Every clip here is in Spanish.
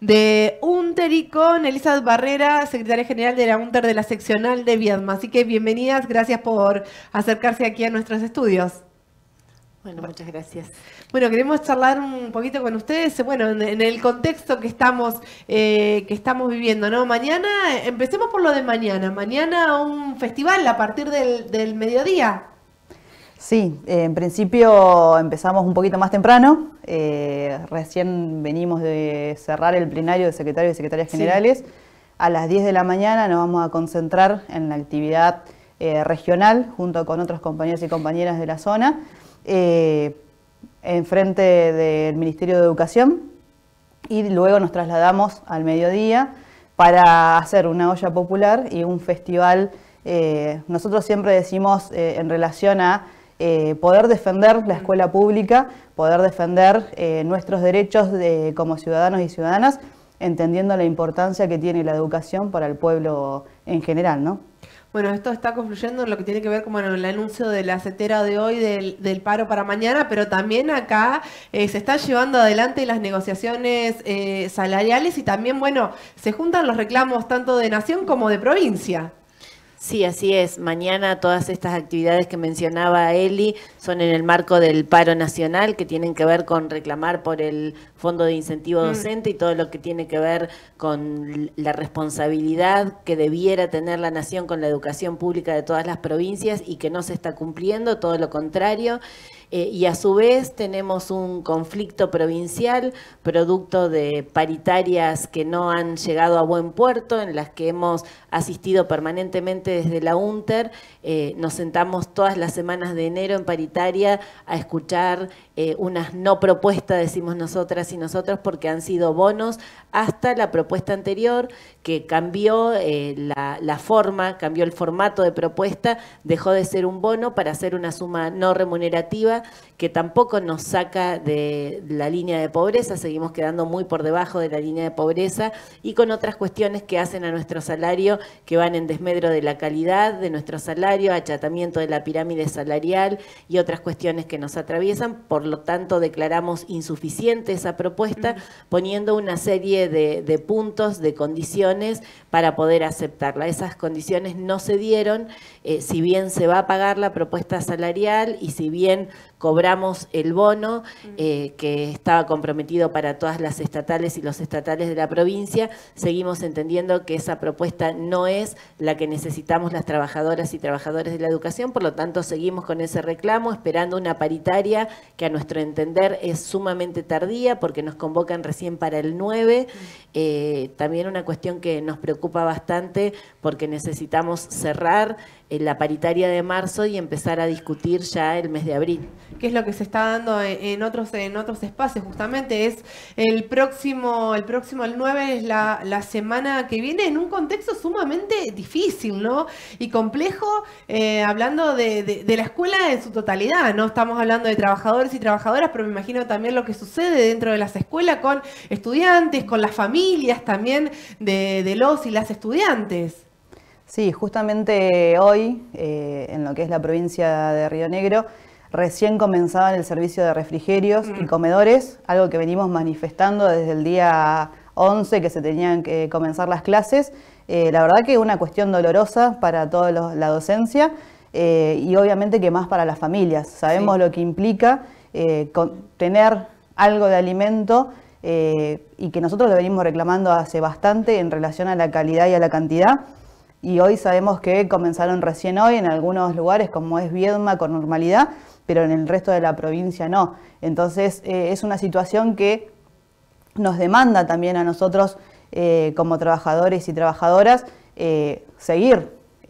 de UNTER y con Elizabeth Barrera, secretaria general de la UNTER de la seccional de Viedma. Así que bienvenidas, gracias por acercarse aquí a nuestros estudios. Bueno, muchas gracias. Bueno, queremos charlar un poquito con ustedes, bueno, en el contexto que estamos viviendo, ¿no? Mañana, empecemos por lo de mañana. Mañana un festival a partir del mediodía. Sí, en principio empezamos un poquito más temprano. Recién venimos de cerrar el plenario de secretarios y secretarias generales. Sí. A las 10 de la mañana nos vamos a concentrar en la actividad regional junto con otros compañeros y compañeras de la zona. Enfrente del Ministerio de Educación, y luego nos trasladamos al mediodía para hacer una olla popular y un festival. Nosotros siempre decimos en relación a poder defender la escuela pública, poder defender nuestros derechos como ciudadanos y ciudadanas, entendiendo la importancia que tiene la educación para el pueblo en general, ¿no? Bueno, esto está confluyendo en lo que tiene que ver con el anuncio de la CETERA de hoy del paro para mañana, pero también acá se están llevando adelante las negociaciones salariales y también, bueno, se juntan los reclamos tanto de nación como de provincia. Sí, así es. Mañana todas estas actividades que mencionaba Eli son en el marco del paro nacional, que tienen que ver con reclamar por el Fondo de Incentivo Docente y todo lo que tiene que ver con la responsabilidad que debiera tener la nación con la educación pública de todas las provincias y que no se está cumpliendo, todo lo contrario. Y a su vez tenemos un conflicto provincial producto de paritarias que no han llegado a buen puerto, en las que hemos asistido permanentemente desde la UNTER. Nos sentamos todas las semanas de enero en paritaria a escuchar unas no propuestas, decimos nosotras y nosotros, porque han sido bonos hasta la propuesta anterior, que cambió la forma, cambió el formato de propuesta, dejó de ser un bono para ser una suma no remunerativa, que tampoco nos saca de la línea de pobreza, seguimos quedando muy por debajo de la línea de pobreza y con otras cuestiones que hacen a nuestro salario, que van en desmedro de la calidad de nuestro salario, achatamiento de la pirámide salarial y otras cuestiones que nos atraviesan. Por lo tanto, declaramos insuficiente esa propuesta, poniendo una serie de puntos, de condiciones para poder aceptarla. Esas condiciones no se dieron, si bien se va a pagar la propuesta salarial y si bien cobramos el bono que estaba comprometido para todas las estatales y los estatales de la provincia, seguimos entendiendo que esa propuesta no es la que necesitamos las trabajadoras y trabajadores de la educación, por lo tanto seguimos con ese reclamo, esperando una paritaria que a nuestro entender es sumamente tardía porque nos convocan recién para el 9, también una cuestión que nos preocupa bastante porque necesitamos cerrar la paritaria de marzo y empezar a discutir ya el mes de abril. ¿Qué es lo que se está dando en otros espacios? Justamente es el próximo, el 9 es la semana que viene en un contexto sumamente difícil, ¿no? Y complejo, hablando de la escuela en su totalidad, ¿no? Estamos hablando de trabajadores y trabajadoras, pero me imagino también lo que sucede dentro de las escuelas con estudiantes, con las familias también de los y las estudiantes. Sí, justamente hoy, en lo que es la provincia de Río Negro, recién comenzaban el servicio de refrigerios y comedores, algo que venimos manifestando desde el día 11 que se tenían que comenzar las clases. La verdad que una cuestión dolorosa para toda la docencia y obviamente que más para las familias. Sabemos lo que implica tener algo de alimento y que nosotros lo venimos reclamando hace bastante en relación a la calidad y a la cantidad. Y hoy sabemos que comenzaron recién hoy en algunos lugares como es Viedma con normalidad, pero en el resto de la provincia no. Entonces es una situación que nos demanda también a nosotros como trabajadores y trabajadoras seguir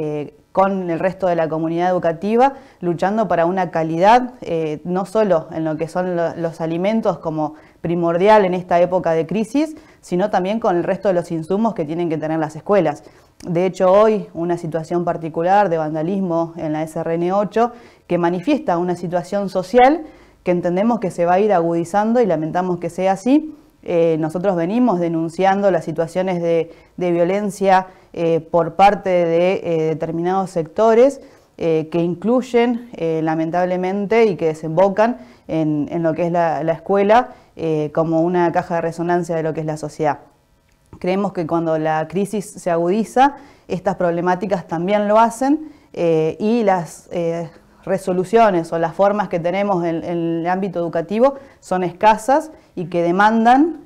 con el resto de la comunidad educativa luchando para una calidad, no solo en lo que son los alimentos como primordial en esta época de crisis, sino también con el resto de los insumos que tienen que tener las escuelas. De hecho, hoy una situación particular de vandalismo en la SRN8 que manifiesta una situación social que entendemos que se va a ir agudizando y lamentamos que sea así. Nosotros venimos denunciando las situaciones de violencia por parte de determinados sectores que incluyen lamentablemente y que desembocan en lo que es la escuela como una caja de resonancia de lo que es la sociedad. Creemos que cuando la crisis se agudiza, estas problemáticas también lo hacen y las resoluciones o las formas que tenemos en el ámbito educativo son escasas y que demandan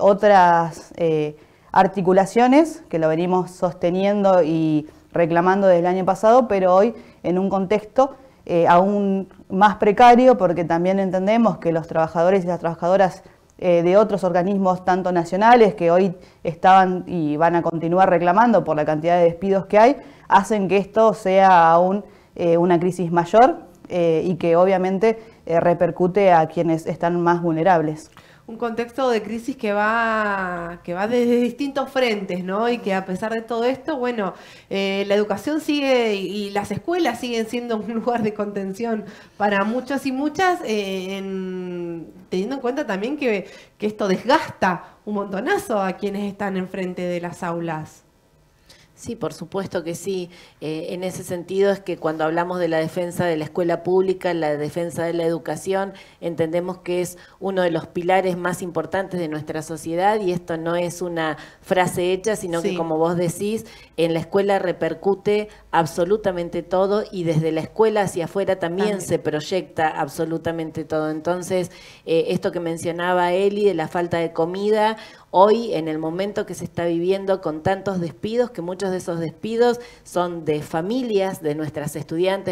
otras articulaciones que lo venimos sosteniendo y reclamando desde el año pasado, pero hoy en un contexto aún más precario, porque también entendemos que los trabajadores y las trabajadoras de otros organismos, tanto nacionales, que hoy estaban y van a continuar reclamando por la cantidad de despidos que hay, hacen que esto sea aún una crisis mayor y que obviamente repercute a quienes están más vulnerables. Un contexto de crisis que va desde distintos frentes, ¿no? Y que a pesar de todo esto, bueno, la educación sigue y las escuelas siguen siendo un lugar de contención para muchos y muchas, teniendo en cuenta también que esto desgasta un montonazo a quienes están enfrente de las aulas. Sí, por supuesto que sí. En ese sentido es que cuando hablamos de la defensa de la escuela pública, la defensa de la educación, entendemos que es uno de los pilares más importantes de nuestra sociedad y esto no es una frase hecha, sino que como vos decís, en la escuela repercute absolutamente todo y desde la escuela hacia afuera también se proyecta absolutamente todo. Entonces, esto que mencionaba Eli de la falta de comida, hoy, en el momento que se está viviendo con tantos despidos, que muchos de esos despidos son de familias, de nuestros estudiantes,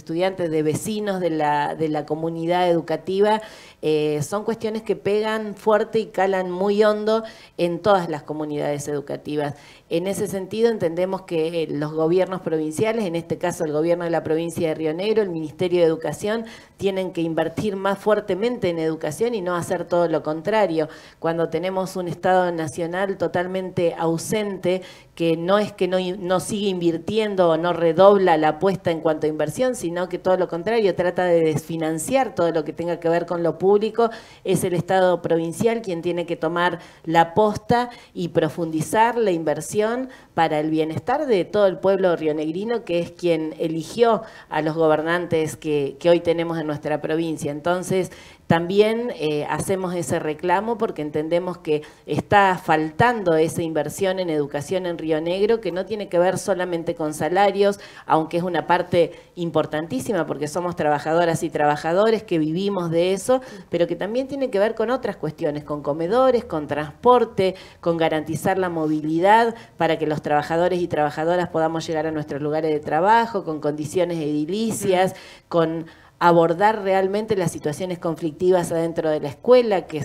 de vecinos de la comunidad educativa, son cuestiones que pegan fuerte y calan muy hondo en todas las comunidades educativas. En ese sentido, entendemos que los gobiernos provinciales, en este caso el gobierno de la provincia de Río Negro, el Ministerio de Educación, tienen que invertir más fuertemente en educación y no hacer todo lo contrario. Cuando tenemos un Estado nacional totalmente ausente, que no es que no sigue invirtiendo o no redobla la apuesta en cuanto a inversión, sino que todo lo contrario, trata de desfinanciar todo lo que tenga que ver con lo público, es el Estado provincial quien tiene que tomar la posta y profundizar la inversión para el bienestar de todo el pueblo rionegrino, que es quien eligió a los gobernantes que hoy tenemos en nuestra provincia. Entonces, también hacemos ese reclamo porque entendemos que está faltando esa inversión en educación en Río Negro, que no tiene que ver solamente con salarios, aunque es una parte importantísima porque somos trabajadoras y trabajadores que vivimos de eso, pero que también tiene que ver con otras cuestiones, con comedores, con transporte, con garantizar la movilidad para que los trabajadores y trabajadoras podamos llegar a nuestros lugares de trabajo, con condiciones edilicias, con abordar realmente las situaciones conflictivas adentro de la escuela, que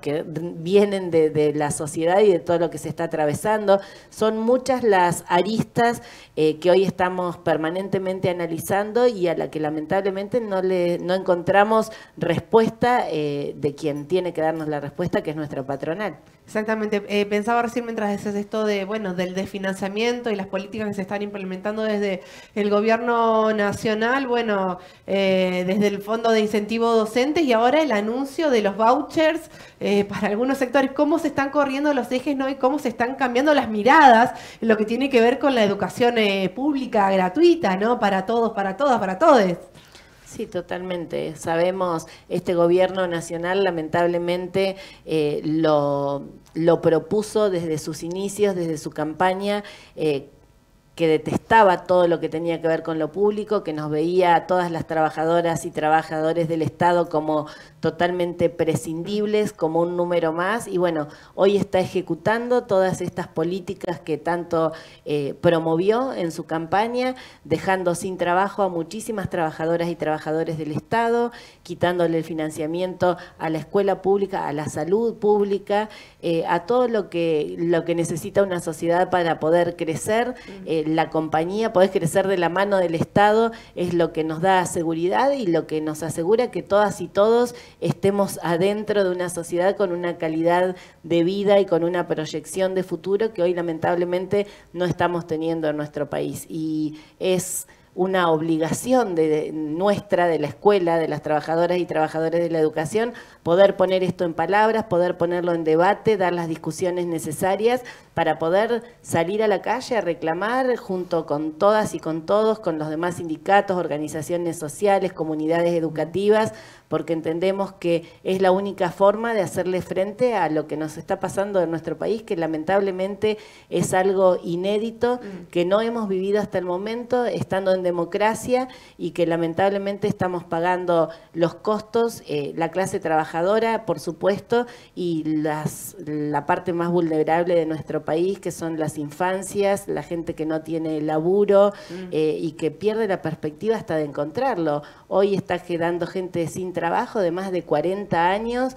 vienen de la sociedad y de todo lo que se está atravesando. Son muchas las aristas que hoy estamos permanentemente analizando y a la que lamentablemente no encontramos respuesta de quien tiene que darnos la respuesta, que es nuestra patronal. Exactamente. Pensaba recién mientras decías esto del desfinanciamiento y las políticas que se están implementando desde el gobierno nacional, desde el Fondo de Incentivo Docentes y ahora el anuncio de los vouchers para algunos sectores, cómo se están corriendo los ejes, ¿no? Y cómo se están cambiando las miradas en lo que tiene que ver con la educación pública gratuita, ¿no? Para todos, para todas, para todes. Sí, totalmente. Sabemos, este gobierno nacional lamentablemente lo propuso desde sus inicios, desde su campaña, que detestaba todo lo que tenía que ver con lo público, que nos veía a todas las trabajadoras y trabajadores del Estado como totalmente prescindibles, como un número más, y bueno, hoy está ejecutando todas estas políticas que tanto promovió en su campaña, dejando sin trabajo a muchísimas trabajadoras y trabajadores del Estado, quitándole el financiamiento a la escuela pública, a la salud pública, a todo lo que necesita una sociedad para poder crecer. La compañía, poder crecer de la mano del Estado, es lo que nos da seguridad y lo que nos asegura que todas y todos estemos adentro de una sociedad con una calidad de vida y con una proyección de futuro que hoy lamentablemente no estamos teniendo en nuestro país. Y es una obligación nuestra, de la escuela, de las trabajadoras y trabajadores de la educación, poder poner esto en palabras, poder ponerlo en debate, dar las discusiones necesarias para poder salir a la calle a reclamar junto con todas y con todos, con los demás sindicatos, organizaciones sociales, comunidades educativas, porque entendemos que es la única forma de hacerle frente a lo que nos está pasando en nuestro país, que lamentablemente es algo inédito, que no hemos vivido hasta el momento, estando en democracia, y que lamentablemente estamos pagando los costos, la clase trabajadora, por supuesto, y la parte más vulnerable de nuestro país, que son las infancias, la gente que no tiene laburo y que pierde la perspectiva hasta de encontrarlo. Hoy está quedando gente sin trabajo de más de 40 años,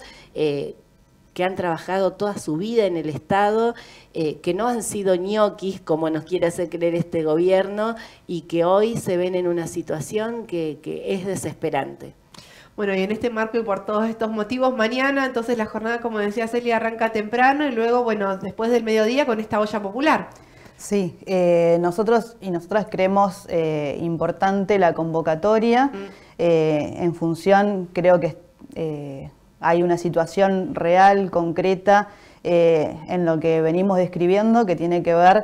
que han trabajado toda su vida en el Estado, que no han sido ñoquis, como nos quiere hacer creer este gobierno, y que hoy se ven en una situación que es desesperante. Bueno, y en este marco y por todos estos motivos, mañana, entonces la jornada, como decía Celia, arranca temprano y luego, bueno, después del mediodía con esta olla popular. Sí, nosotros y nosotras creemos importante la convocatoria. En función, creo que hay una situación real, concreta, en lo que venimos describiendo, que tiene que ver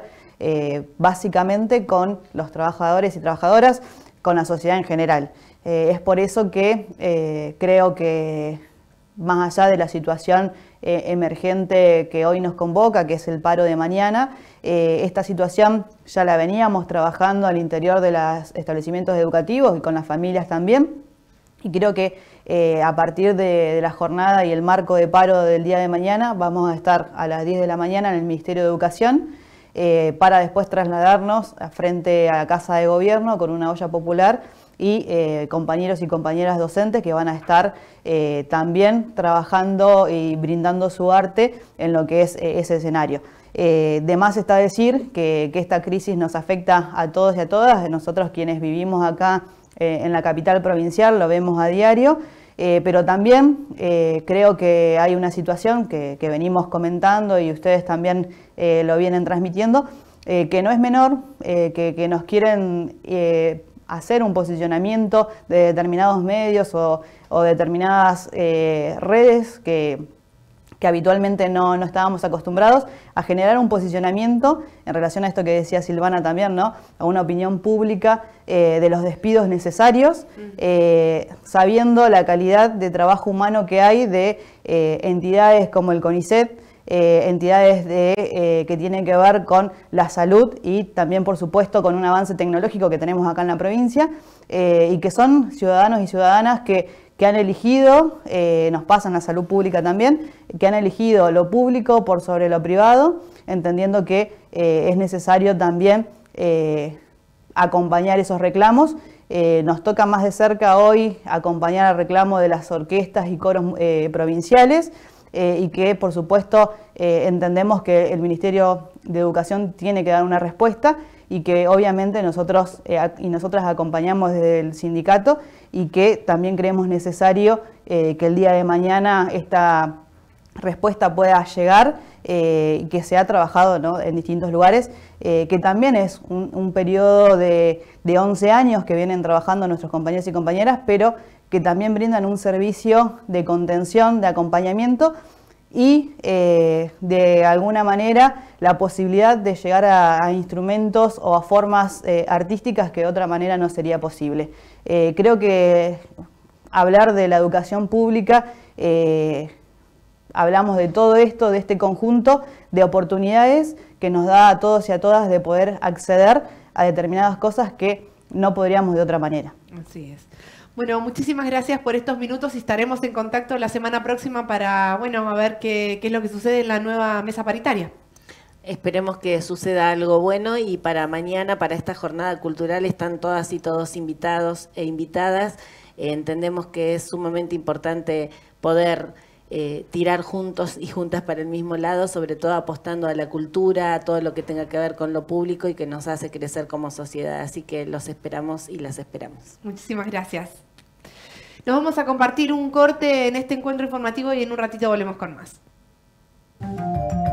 básicamente con los trabajadores y trabajadoras, con la sociedad en general. Es por eso que creo que más allá de la situación emergente que hoy nos convoca, que es el paro de mañana, esta situación ya la veníamos trabajando al interior de los establecimientos educativos y con las familias también. Y creo que a partir de la jornada y el marco de paro del día de mañana vamos a estar a las 10 de la mañana en el Ministerio de Educación para después trasladarnos frente a la Casa de Gobierno con una olla popular y compañeros y compañeras docentes que van a estar también trabajando y brindando su arte en lo que es ese escenario. De más está decir que esta crisis nos afecta a todos y a todas. Nosotros quienes vivimos acá en la capital provincial lo vemos a diario, pero también creo que hay una situación que venimos comentando y ustedes también lo vienen transmitiendo, que no es menor, que nos quieren hacer un posicionamiento de determinados medios o determinadas redes que habitualmente no estábamos acostumbrados a generar un posicionamiento en relación a esto que decía Silvana también, ¿no? A una opinión pública de los despidos necesarios, sabiendo la calidad de trabajo humano que hay de entidades como el CONICET, entidades que tienen que ver con la salud y también, por supuesto, con un avance tecnológico que tenemos acá en la provincia, y que son ciudadanos y ciudadanas que han elegido, nos pasa en la salud pública también, que han elegido lo público por sobre lo privado, entendiendo que es necesario también acompañar esos reclamos. Nos toca más de cerca hoy acompañar al reclamo de las orquestas y coros provinciales, y que, por supuesto, entendemos que el Ministerio de Educación tiene que dar una respuesta y que obviamente nosotros y nosotras acompañamos desde el sindicato, y que también creemos necesario que el día de mañana esta respuesta pueda llegar, y que se ha trabajado, ¿no?, en distintos lugares, que también es un periodo de 11 años que vienen trabajando nuestros compañeros y compañeras, pero que también brindan un servicio de contención, de acompañamiento y de alguna manera la posibilidad de llegar a instrumentos o a formas artísticas que de otra manera no sería posible. Creo que hablar de la educación pública, hablamos de todo esto, de este conjunto de oportunidades que nos da a todos y a todas de poder acceder a determinadas cosas que no podríamos de otra manera. Así es. Bueno, muchísimas gracias por estos minutos y estaremos en contacto la semana próxima para, bueno, a ver qué es lo que sucede en la nueva mesa paritaria. Esperemos que suceda algo bueno, y para mañana, para esta jornada cultural, están todas y todos invitados e invitadas. Entendemos que es sumamente importante poder tirar juntos y juntas para el mismo lado, sobre todo apostando a la cultura, a todo lo que tenga que ver con lo público y que nos hace crecer como sociedad. Así que los esperamos y las esperamos. Muchísimas gracias. Nos vamos a compartir un corte en este encuentro informativo y en un ratito volvemos con más.